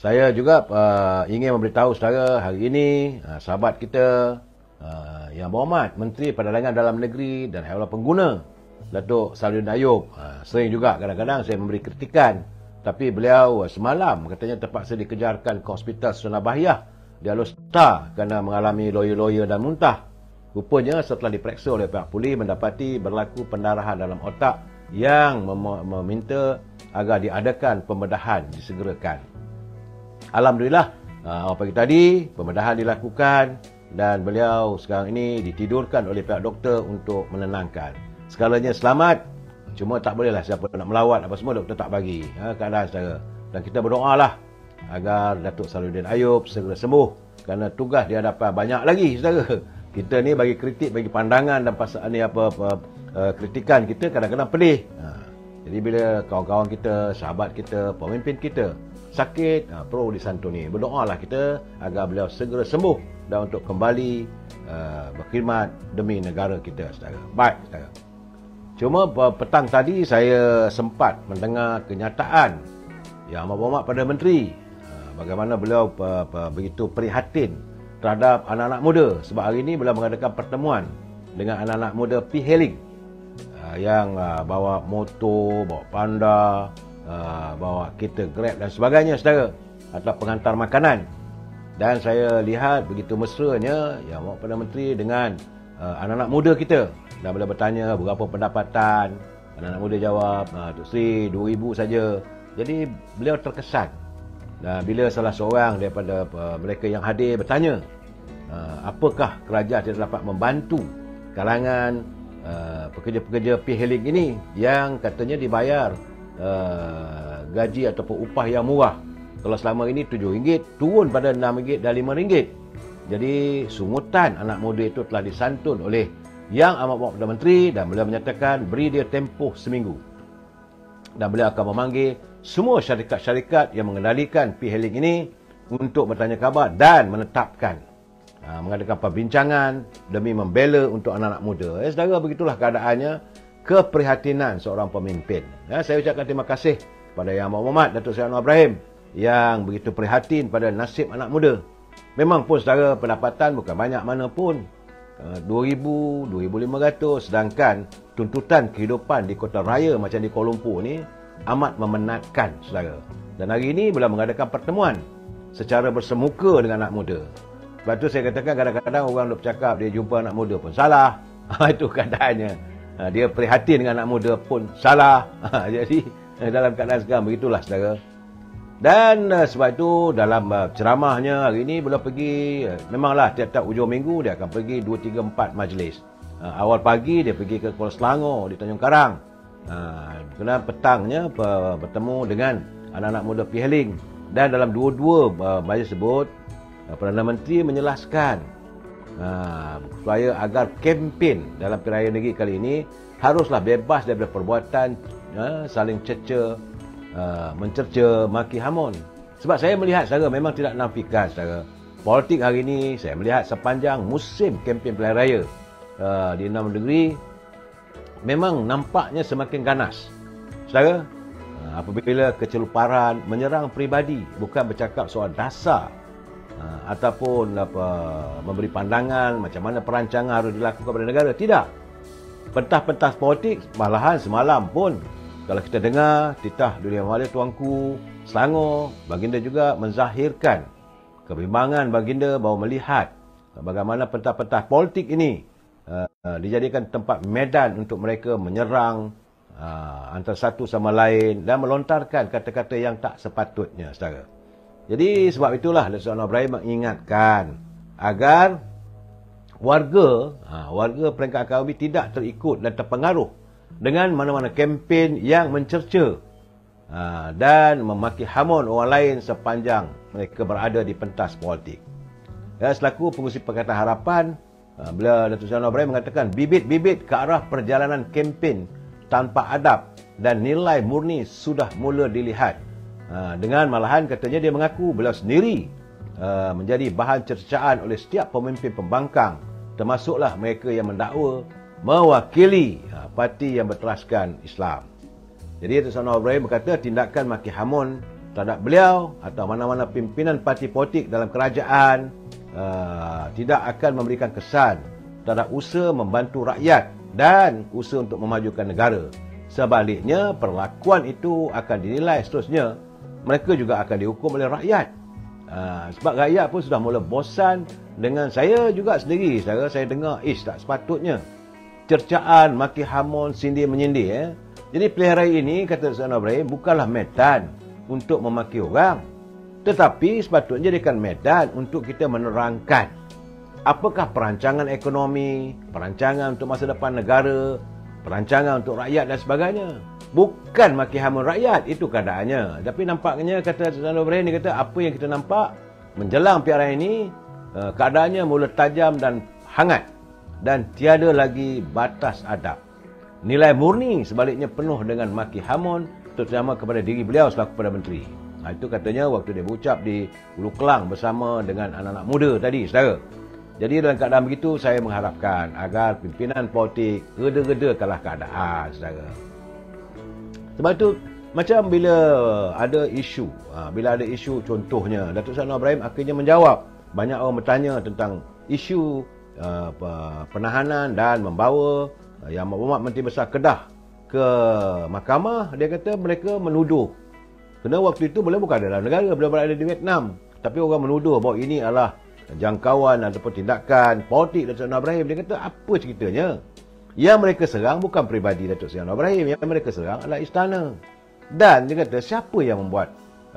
Saya juga ingin memberitahu saudara hari ini sahabat kita Yang Berhormat Menteri Perdagangan Dalam Negeri dan Haiwan Pengguna Datuk Salihuddin Ayub. Sering juga kadang-kadang saya memberi kritikan, tapi beliau semalam katanya terpaksa dikejarkan ke Hospital Sungai Bahiyah di Alor Setar kerana mengalami loya-loya dan muntah. Rupanya setelah diperiksa oleh pihak polis mendapati berlaku pendarahan dalam otak yang meminta agar diadakan pembedahan disegerakan. Alhamdulillah, pagi tadi pembedahan dilakukan dan beliau sekarang ini ditidurkan oleh pihak doktor untuk menenangkan. Segalanya selamat, cuma tak bolehlah siapa nak melawat apa semua doktor tak bagi keadaan saudara. Dan kita berdoalah agar Datuk Salihuddin Ayub segera sembuh, kerana tugas di hadapan banyak lagi saudara. Kita ni bagi kritik, bagi pandangan dan pasal ni kritikan kita kadang-kadang pedih. Jadi bila kawan-kawan kita, sahabat kita, pemimpin kita sakit, perlu disantuni. Berdoalah kita agar beliau segera sembuh dan untuk kembali berkhidmat demi negara kita saudara. Baik saudara. Cuma petang tadi saya sempat mendengar kenyataan Yang Berhormat Perdana Menteri, bagaimana beliau begitu prihatin terhadap anak-anak muda. Sebab hari ini beliau mengadakan pertemuan dengan anak-anak muda P-Hailing yang bawa motor, bawa panda, bawa kereta Grab dan sebagainya saudara, atau pengantar makanan. Dan saya lihat begitu mesranya Yang Berhormat Perdana Menteri dengan anak-anak muda kita. Dan beliau bertanya berapa pendapatan. Anak-anak muda jawab, Tok Sri 2,000 saja. Jadi beliau terkesan. Dan bila salah seorang daripada mereka yang hadir bertanya, apakah kerajaan tidak dapat membantu kalangan pekerja-pekerja P-Hailing ini yang katanya dibayar gaji ataupun upah yang murah. Kalau selama ini RM7 turun pada RM6 dan RM5. Jadi sungutan anak muda itu telah disantun oleh Yang Amat Berhormat Perdana Menteri, dan beliau menyatakan beri dia tempoh seminggu. Dan beliau akan memanggil semua syarikat-syarikat yang mengendalikan P-Hailing ini untuk bertanya khabar dan menetapkan mengadakan perbincangan demi membela untuk anak-anak muda. Saudara, begitulah keadaannya, keprihatinan seorang pemimpin. Saya ucapkan terima kasih kepada Yang Berhormat Datuk Seri Anwar Ibrahim yang begitu prihatin pada nasib anak muda. Memang pun saudara, pendapatan bukan banyak mana pun, 2,000, 2,500, sedangkan tuntutan kehidupan di kota raya macam di Kuala Lumpur ni amat memenatkan saudara. Dan hari ini beliau mengadakan pertemuan secara bersemuka dengan anak muda. Sebab tu saya katakan kadang-kadang orang nak bercakap dia jumpa anak muda pun salah. Itu keadaannya. Dia prihatin dengan anak muda pun salah. Jadi dalam keadaan sekarang begitulah saudara. Dan sebab itu dalam ceramahnya hari ini beliau pergi, memanglah tiap-tiap hujung minggu dia akan pergi 2, 3, 4 majlis. Awal pagi dia pergi ke Kuala Selangor di Tanjung Karang. Kemudian petangnya bertemu dengan anak-anak muda P-Hailing. Dan dalam dua-dua majlis tersebut Perdana Menteri menjelaskan supaya agar kempen dalam pilihan raya negeri kali ini haruslah bebas daripada perbuatan saling cerca, mencerca, maki hamun. Sebab saya melihat saudara, memang tidak nafikan saudara, politik hari ini saya melihat sepanjang musim kempen pilihan raya di 6 negeri memang nampaknya semakin ganas saudara. Apabila keceluparan menyerang peribadi, bukan bercakap soal dasar ataupun memberi pandangan macam mana perancangan harus dilakukan pada negara. Tidak. Pentas-pentas politik, malahan semalam pun kalau kita dengar titah Dunia Maya Tuanku Selangor, baginda juga menzahirkan kebimbangan baginda bahawa melihat bagaimana pentas-pentas politik ini dijadikan tempat medan untuk mereka menyerang antara satu sama lain dan melontarkan kata-kata yang tak sepatutnya saudara. Jadi sebab itulah Datuk Seri Anwar Ibrahim mengingatkan agar warga peringkat Akawi tidak terikut dan terpengaruh dengan mana-mana kempen yang mencerca dan memaki hamun orang lain sepanjang mereka berada di pentas politik. Dan selaku pengurusi Pakatan Harapan, beliau Datuk Seri Anwar Ibrahim mengatakan bibit-bibit ke arah perjalanan kempen tanpa adab dan nilai murni sudah mula dilihat. Dengan malahan katanya dia mengaku beliau sendiri menjadi bahan cercaan oleh setiap pemimpin pembangkang, termasuklah mereka yang mendakwa mewakili parti yang berteraskan Islam. Jadi Datuk Seri Anwar Ibrahim berkata tindakan maki hamun terhadap beliau atau mana-mana pimpinan parti politik dalam kerajaan tidak akan memberikan kesan terhadap usaha membantu rakyat dan usaha untuk memajukan negara. Sebaliknya, perlakuan itu akan dinilai seterusnya. Mereka juga akan dihukum oleh rakyat. Sebab rakyat pun sudah mula bosan dengan saya juga sendiri. Saya dengar, tak sepatutnya. Cercaan, maki hamun, sindir menyindir. Jadi pilihan raya ini, kata Tuan Ibrahim, bukanlah medan untuk memaki orang. Tetapi sepatutnya jadikan medan untuk kita menerangkan apakah perancangan ekonomi, perancangan untuk masa depan negara, perancangan untuk rakyat dan sebagainya. Bukan maki hamun rakyat, itu keadaannya. Tapi nampaknya, kata Tuan Ibrahim, dia kata apa yang kita nampak menjelang pilihan raya ini, keadaannya mula tajam dan hangat dan tiada lagi batas adab. Nilai murni sebaliknya penuh dengan maki hamun, terutama kepada diri beliau selaku Perdana Menteri. Itu katanya waktu dia berucap di Hulu Kelang bersama dengan anak-anak muda tadi, saudara. Jadi dalam keadaan begitu, saya mengharapkan agar pimpinan politik reda-redakanlah keadaan, saudara. Sebab itu, macam bila ada isu, contohnya, Datuk Seri Anwar Ibrahim akhirnya menjawab. Banyak orang bertanya tentang isu penahanan dan membawa Yang Berhormat Menteri Besar Kedah ke mahkamah. Dia kata mereka menuduh, kerana waktu itu beliau bukan dalam negara, beliau berada di Vietnam, tapi orang menuduh bahawa ini adalah jangkauan ataupun tindakan politik Datuk Seri Anwar Ibrahim. Dia kata apa ceritanya? Yang mereka serang bukan peribadi Datuk Seri Anwar Ibrahim, yang mereka serang adalah istana. Dan dia kata siapa yang membuat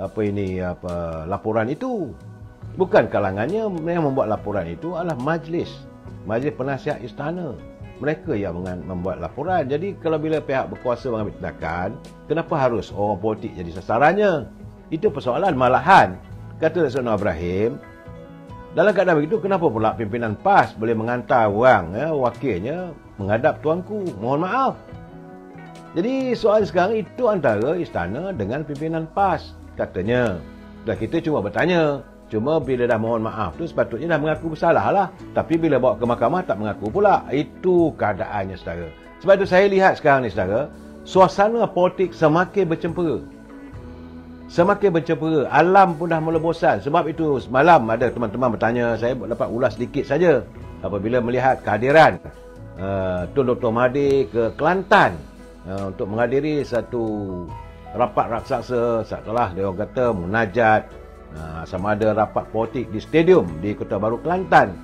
laporan itu? Bukan kalangannya. Yang membuat laporan itu adalah majlis penasihat istana. Mereka yang membuat laporan. Jadi kalau bila pihak berkuasa mengambil tindakan, kenapa harus orang politik jadi sasarannya? Itu persoalan. Malahan, kata Datuk Seri Anwar Ibrahim, dalam keadaan begitu, kenapa pula pimpinan PAS boleh mengantar orang, wakilnya, menghadap tuanku? Mohon maaf. Jadi soal sekarang itu antara istana dengan pimpinan PAS. Katanya, dah kita cuma bertanya. Cuma bila dah mohon maaf tu sepatutnya dah mengaku bersalah lah. Tapi bila bawa ke mahkamah tak mengaku pula. Itu keadaannya, saudara. Sebab itu saya lihat sekarang ni, saudara, suasana politik semakin bercempera. Semakin bercempera. Alam pun dah mula bosan. Sebab itu semalam ada teman-teman bertanya, saya dapat ulas sedikit saja apabila melihat kehadiran Tun Dr. Mahathir ke Kelantan untuk menghadiri satu rapat raksasa, setelah dia orang kata munajat, sama ada rapat politik di stadium di Kota Baru, Kelantan.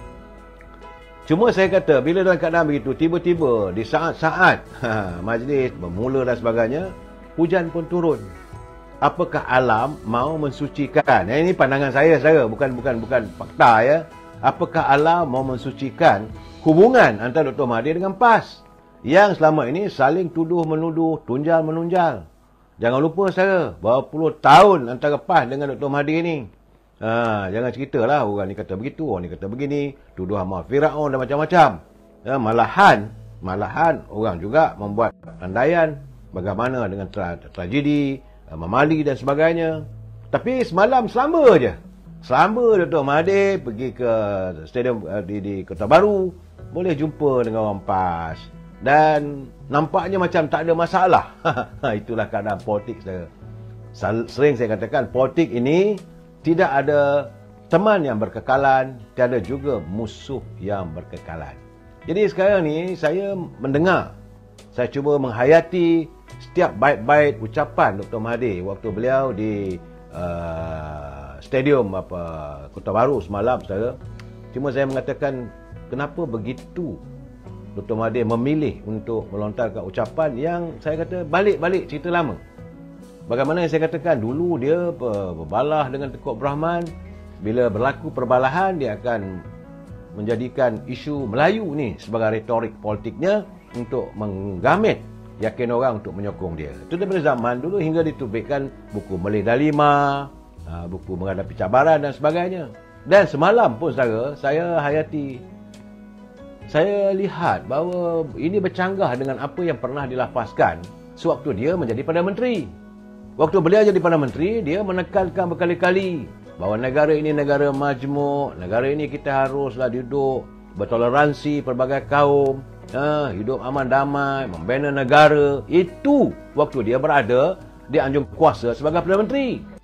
Cuma saya kata, bila dalam keadaan begitu, tiba-tiba di saat-saat majlis bermula dan sebagainya, hujan pun turun. Apakah alam mau mensucikan? Ini pandangan saya, saudara, bukan fakta ya. Apakah alam mau mensucikan hubungan antara Dr. Mahathir dengan PAS yang selama ini saling tuduh-menuduh, tunjal-menunjal? Jangan lupa, saudara, berapa puluh tahun antara PAS dengan Dr. Mahathir ni. Jangan ceritalah orang ni kata begitu, orang ni kata begini, tuduh amal Firaun dan macam-macam. Malahan orang juga membuat andaian bagaimana dengan tragedi Mamali dan sebagainya. Tapi semalam selamba je. Selamba Dr. Mahathir pergi ke stadium di Kota Baru, boleh jumpa dengan orang PAS. Dan nampaknya macam tak ada masalah. Itulah keadaan politik, saudara. Sering saya katakan, politik ini tidak ada teman yang berkekalan, tiada juga musuh yang berkekalan. Jadi sekarang ni saya mendengar, saya cuba menghayati setiap bait-bait ucapan Dr. Mahathir waktu beliau di stadium Kota Baru semalam, saudara. Cuma saya mengatakan, kenapa begitu Dr. Mahathir memilih untuk melontarkan ucapan yang saya kata balik-balik cerita lama. Bagaimana yang saya katakan, dulu dia berbalah dengan Tengku Abdul Rahman. Bila berlaku perbalahan, dia akan menjadikan isu Melayu ni sebagai retorik politiknya untuk menggamit yakin orang untuk menyokong dia. Itu daripada zaman dulu hingga diterbitkan buku Melih Dalima, buku Menghadapi Cabaran dan sebagainya. Dan semalam pun, saudara, saya hayati, saya lihat bahawa ini bercanggah dengan apa yang pernah dilafazkan sewaktu dia menjadi Perdana Menteri. Waktu beliau jadi Perdana Menteri, dia menekankan berkali-kali bahawa negara ini negara majmuk, negara ini kita haruslah duduk bertoleransi pelbagai kaum, hidup aman damai, membina negara. Itu waktu dia berada dia anjung kuasa sebagai Perdana Menteri.